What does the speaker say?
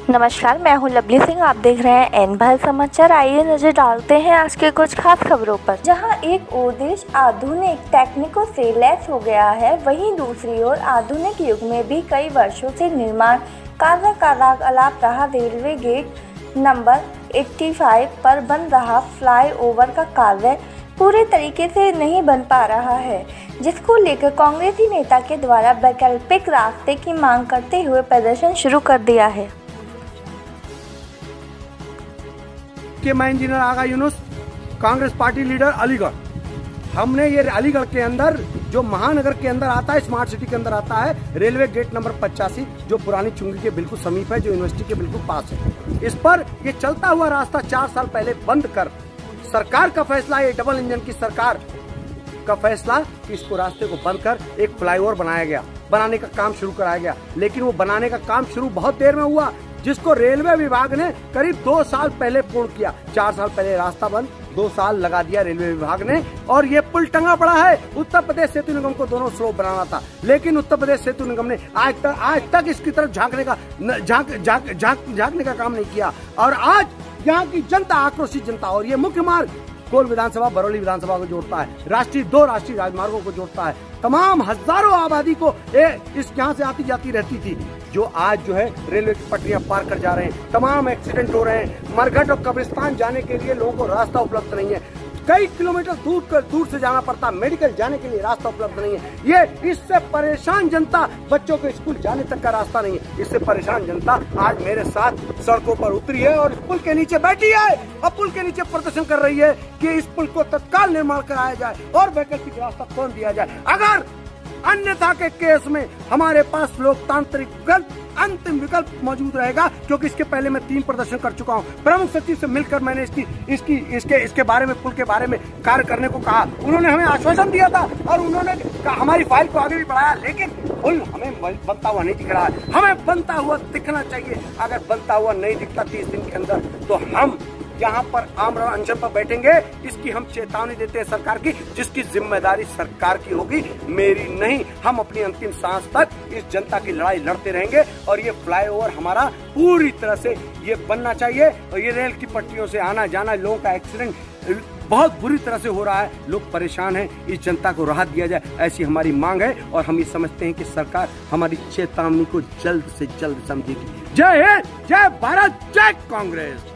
नमस्कार, मैं हूं लवली सिंह। आप देख रहे हैं एन भारत समाचार। आइए नजर डालते हैं आज के कुछ खास खबरों पर। जहां एक ओर देश आधुनिक तकनीकों से लैस हो गया है, वहीं दूसरी ओर आधुनिक युग में भी कई वर्षों से निर्माण कार्य का राग अलाप रहा रेलवे गेट नंबर 85 पर बन रहा फ्लाईओवर का कार्य पूरे तरीके से नहीं बन पा रहा है, जिसको लेकर कांग्रेसी नेता के द्वारा वैकल्पिक रास्ते की मांग करते हुए प्रदर्शन शुरू कर दिया है। मैं engineer Agha Yunus, Congress party leader Aligarh. हमने ये अलीगढ़ के अंदर जो महानगर के अंदर आता है, स्मार्ट सिटी के अंदर आता है, रेलवे गेट नंबर 85 जो पुरानी चुंगी के बिल्कुल समीप है, जो यूनिवर्सिटी के बिल्कुल पास है। इस पर ये चलता हुआ रास्ता 4 साल पहले बंद कर सरकार का फैसला, ये डबल इंजन की सरकार का फैसला कि इसको रास्ते को बंद कर एक फ्लाईओवर बनाया गया, बनाने का काम शुरू कराया गया। लेकिन वो बनाने का काम शुरू बहुत देर में हुआ, जिसको रेलवे विभाग ने करीब 2 साल पहले पूर्ण किया। 4 साल पहले रास्ता बंद, 2 साल लगा दिया रेलवे विभाग ने, और ये पुल टंगा पड़ा है। उत्तर प्रदेश सेतु निगम को दोनों स्लोप बनाना था, लेकिन उत्तर प्रदेश सेतु निगम ने आज तक इसकी तरफ झांकने का काम नहीं किया। और आज यहाँ की जनता, आक्रोशित जनता, और ये मुख्य मार्ग कोल विधानसभा बरौली विधानसभा को जोड़ता है, दो राष्ट्रीय राजमार्गों को जोड़ता है, तमाम हजारों आबादी को इस यहाँ से आती जाती रहती थी, जो आज जो है रेलवे की पटरियां पार कर जा रहे हैं। तमाम एक्सीडेंट हो रहे हैं। मरघट और कब्रिस्तान जाने के लिए लोगों को रास्ता उपलब्ध नहीं है। कई किलोमीटर दूर से जाना पड़ता, मेडिकल जाने के लिए रास्ता उपलब्ध नहीं है। ये इससे परेशान जनता, बच्चों के स्कूल जाने तक का रास्ता नहीं है। इससे परेशान जनता आज मेरे साथ सड़कों पर उतरी है और पुल के नीचे बैठी है और पुल के नीचे प्रदर्शन कर रही है कि इस पुल को तत्काल निर्माण कराया जाए और वैकल्पिक रास्ता खोल दिया जाए। अगर अन्यथा के केस में हमारे पास लोकतांत्रिक अंतिम विकल्प मौजूद रहेगा, क्योंकि इसके पहले मैं 3 प्रदर्शन कर चुका हूं। प्रमुख सचिव से मिलकर मैंने इसके बारे में, पुल के बारे में कार्य करने को कहा। उन्होंने हमें आश्वासन दिया था और उन्होंने हमारी फाइल को आगे भी बढ़ाया, लेकिन पुल हमें बनता हुआ नहीं दिख रहा है। हमें बनता हुआ दिखना चाहिए। अगर बनता हुआ नहीं दिखता 30 दिन के अंदर, तो हम यहाँ पर आमरण अनशन पर बैठेंगे। इसकी हम चेतावनी देते हैं सरकार की, जिसकी जिम्मेदारी सरकार की होगी, मेरी नहीं। हम अपनी अंतिम सांस तक इस जनता की लड़ाई लड़ते रहेंगे और ये फ्लाईओवर हमारा पूरी तरह से ये बनना चाहिए। और ये रेल की पटरियों से आना जाना, लोगों का एक्सीडेंट बहुत बुरी तरह से हो रहा है, लोग परेशान हैं। इस जनता को राहत दिया जाए, ऐसी हमारी मांग है। और हम ये समझते हैं कि सरकार हमारी चेतावनी को जल्द से जल्द समझेगी। जय हिंद, जय भारत, जय कांग्रेस।